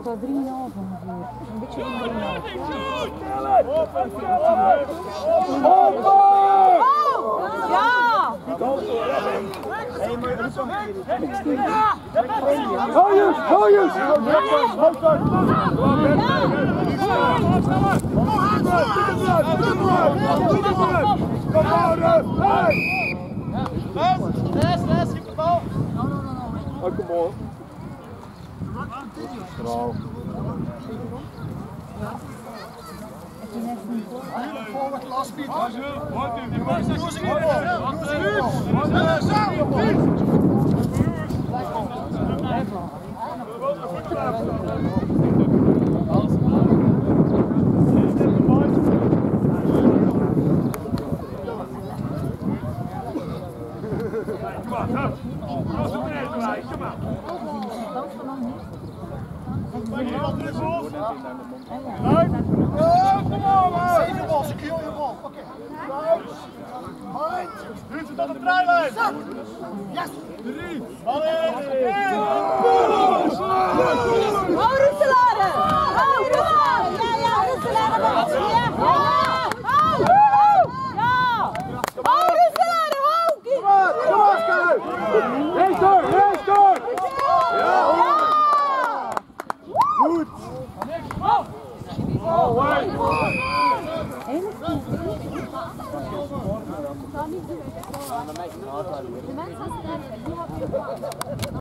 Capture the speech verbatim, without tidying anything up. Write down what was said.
dat drie komma vijf ongeveer. Een beetje van drie komma vijf. Ja! Hojus, hojus! Les, les, keep the ball. Oh, come on. Strong. Forward, last speed. Save your ball, secure your ball. Okay. Right. Doet het aan de vrijlijn. Yes. Drie. Allee. Oh, Rsl! Oh, Rsl! Ja, ja, Rsl! Ja, ja. Oh, ja. Oh, Rsl! Hoog! Kom maar, Sky! Rechts door, rechts door! Ja! Goed! Oh, wait! De mensen zijn sterk.